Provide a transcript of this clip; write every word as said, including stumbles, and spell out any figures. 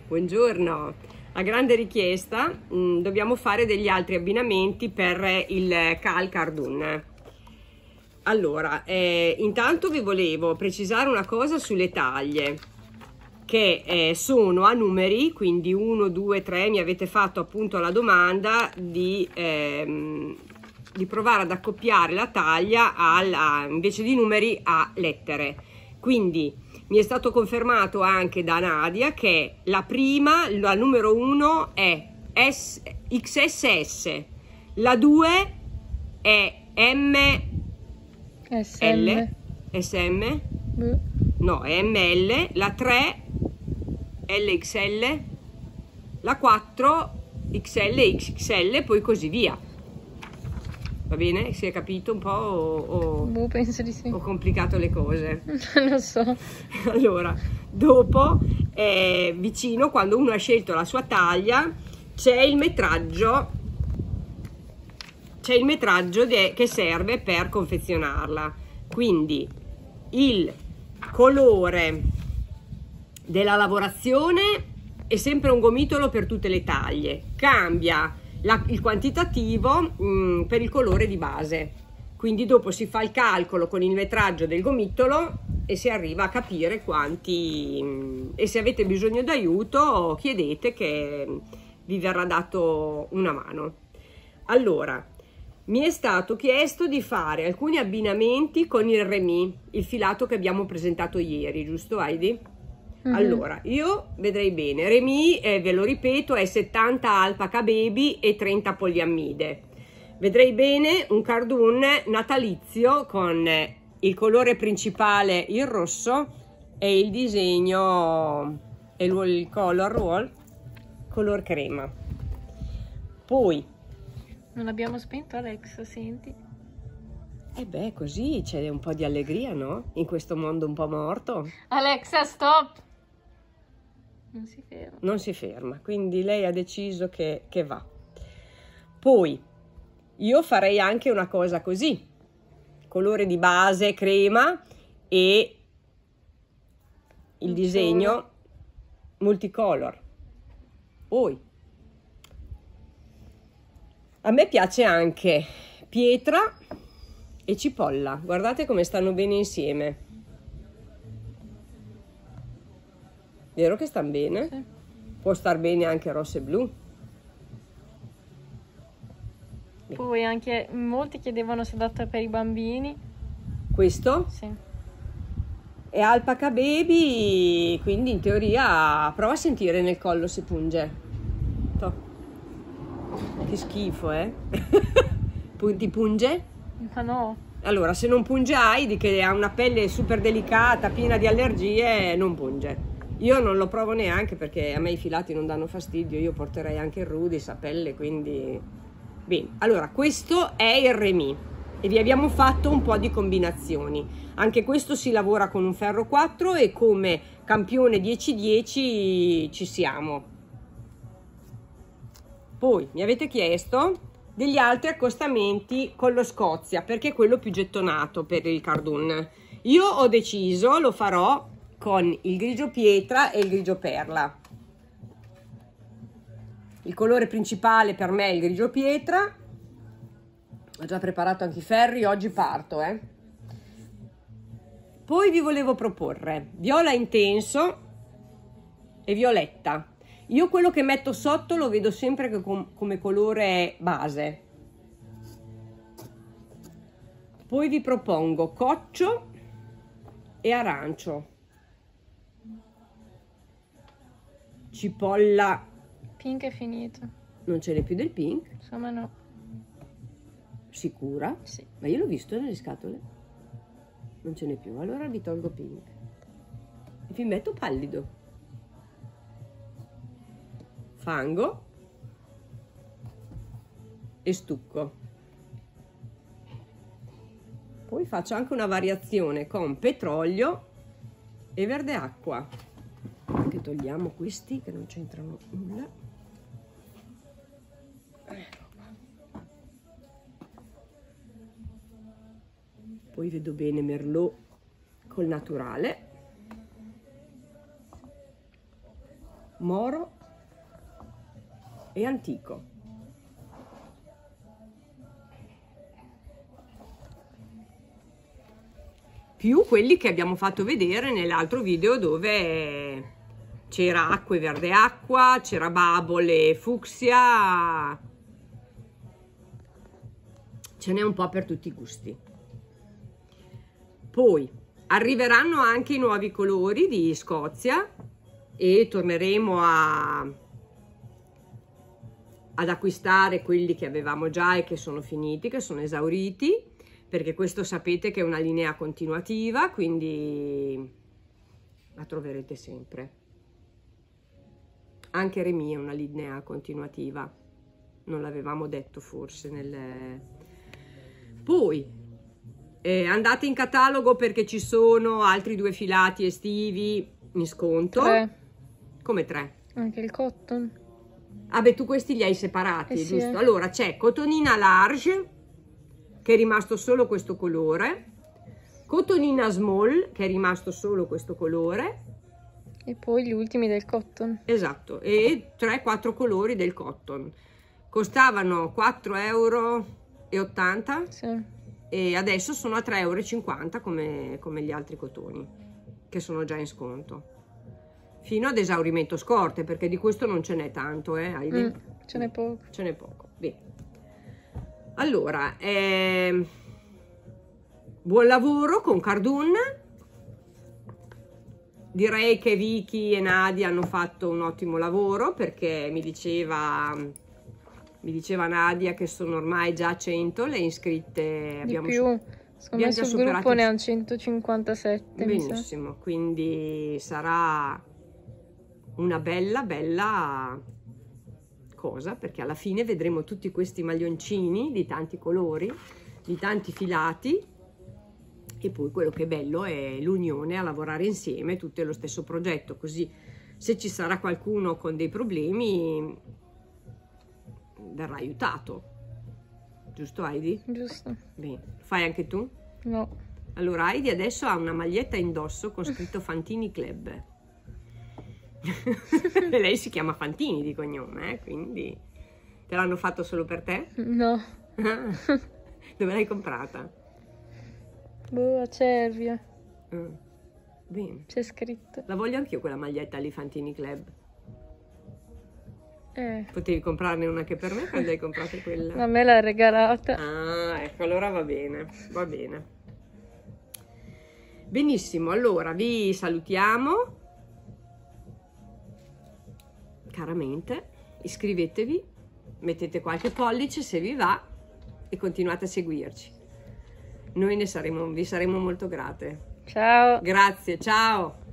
Buongiorno. A grande richiesta mh, dobbiamo fare degli altri abbinamenti per il Cal Cardun. Allora, eh, intanto vi volevo precisare una cosa sulle taglie, che eh, sono a numeri, quindi uno, due, tre, mi avete fatto appunto la domanda di, ehm, di provare ad accoppiare la taglia alla, invece di numeri a lettere. Quindi mi è stato confermato anche da Nadia che la prima, la numero uno è S, X S S, la due è M S L, M. S M, Boh. no, è M L, la tre L X L, la quattro X L, X X L, poi così via. Va bene? Si è capito un po' o, o, Boh, penso di sì. ho complicato le cose? Non lo so. Allora, dopo, eh, vicino, quando uno ha scelto la sua taglia, c'è il metraggio, c'è il metraggio de, che serve per confezionarla. Quindi il colore della lavorazione è sempre un gomitolo per tutte le taglie, cambia la, il quantitativo mh, per il colore di base, quindi dopo si fa il calcolo con il metraggio del gomitolo e si arriva a capire quanti, mh, e se avete bisogno d'aiuto chiedete che vi verrà dato una mano. Allora, mi è stato chiesto di fare alcuni abbinamenti con il Remi, il filato che abbiamo presentato ieri, giusto Heidi? Mm-hmm. Allora, io vedrei bene, Remi, eh, ve lo ripeto, è settanta alpaca baby e trenta poliammide. Vedrei bene un cardun natalizio con il colore principale il rosso e il disegno e il color roll color crema. Poi non abbiamo spento Alexa, senti? E beh, così c'è un po' di allegria, no? In questo mondo un po' morto. Alexa, stop! Non si ferma. Non si ferma, quindi lei ha deciso che, che va. Poi, io farei anche una cosa così. Colore di base crema e il disegno multicolor. Poi, a me piace anche pietra e cipolla, guardate come stanno bene insieme. Vero che stanno bene? Sì. Può star bene anche rosso e blu. Poi anche molti chiedevano se è adatto per i bambini. Questo? Sì. È alpaca baby, quindi in teoria prova a sentire nel collo se punge. Toh. Che schifo, eh? Ti punge? Ma no. Allora, se non punge Heidi, che ha una pelle super delicata, piena di allergie, non punge. Io non lo provo neanche perché a me i filati non danno fastidio, io porterei anche il Rudis a pelle, quindi... Bene, allora, questo è il Remi e vi abbiamo fatto un po' di combinazioni. Anche questo si lavora con un ferro quattro e come campione dieci dieci ci siamo. Poi mi avete chiesto degli altri accostamenti con lo Scozia, perché è quello più gettonato per il Cardun. Io ho deciso, lo farò con il grigio pietra e il grigio perla. Il colore principale per me è il grigio pietra. Ho già preparato anche i ferri, oggi parto, eh. Poi vi volevo proporre viola intenso e violetta. Io quello che metto sotto lo vedo sempre com come colore base. Poi vi propongo coccio e arancio. Cipolla. Pink è finito. Non ce n'è più del pink? Insomma no. Sicura? Sì. Ma io l'ho visto nelle scatole. Non ce n'è più, allora vi tolgo pink. E vi metto pallido. Fango e stucco. Poi faccio anche una variazione con petrolio e verde acqua. Anche togliamo questi che non c'entrano nulla. Poi vedo bene Merlot col naturale. moro e antico. Più quelli che abbiamo fatto vedere nell'altro video dove c'era acqua e verde acqua, c'era babole e fucsia, ce n'è un po' per tutti i gusti. Poi arriveranno anche i nuovi colori di Scozia e torneremo a, ad acquistare quelli che avevamo già e che sono finiti, che sono esauriti, perché questo sapete che è una linea continuativa, quindi la troverete sempre. Anche Remy è una linea continuativa, non l'avevamo detto forse nel... Poi eh, andate in catalogo perché ci sono altri due filati estivi in sconto. Tre. Come tre? Anche il cotton. Ah beh, tu questi li hai separati, Eh sì, giusto? eh. Allora c'è cotonina large, che è rimasto solo questo colore, cotonina small, che è rimasto solo questo colore, E poi gli ultimi del cotton. esatto, e tre quattro colori del cotton. Costavano quattro euro e ottanta Sì. e adesso sono a tre euro e cinquanta come, come gli altri cotoni, che sono già in sconto. Fino ad esaurimento scorte, perché di questo non ce n'è tanto, eh, Heidi? Mm, ce n'è poco. Ce n'è poco, bene. Allora, eh, buon lavoro con Cardun. Direi che Vicky e Nadia hanno fatto un ottimo lavoro, perché mi diceva, mi diceva Nadia che sono ormai già cento le iscritte. Di abbiamo più. Secondo me abbiamo già sul gruppo superato- ne hanno centocinquantasette. mi sa. Benissimo, quindi sarà una bella bella cosa, perché alla fine vedremo tutti questi maglioncini di tanti colori, di tanti filati, e poi quello che è bello è l'unione a lavorare insieme, tutti allo stesso progetto, così se ci sarà qualcuno con dei problemi verrà aiutato, giusto Heidi? Giusto? Bene, fai anche tu? No. Allora Heidi adesso ha una maglietta indosso con scritto Fantini Club. E lei si chiama Fantini di cognome, eh? Quindi te l'hanno fatto solo per te? No. Dove l'hai comprata? Boh, a Cervia. Ah, bene, C'è scritto. la voglio anch'io quella maglietta lì Fantini Club. Eh. Potevi comprarne una anche per me quando hai comprato quella? A me l'ha regalata. Ah, ecco, allora va bene, va bene. Benissimo, allora vi salutiamo caramente, iscrivetevi, mettete qualche pollice se vi va e continuate a seguirci. Noi ne saremo, vi saremo molto grate. Ciao. Grazie, ciao!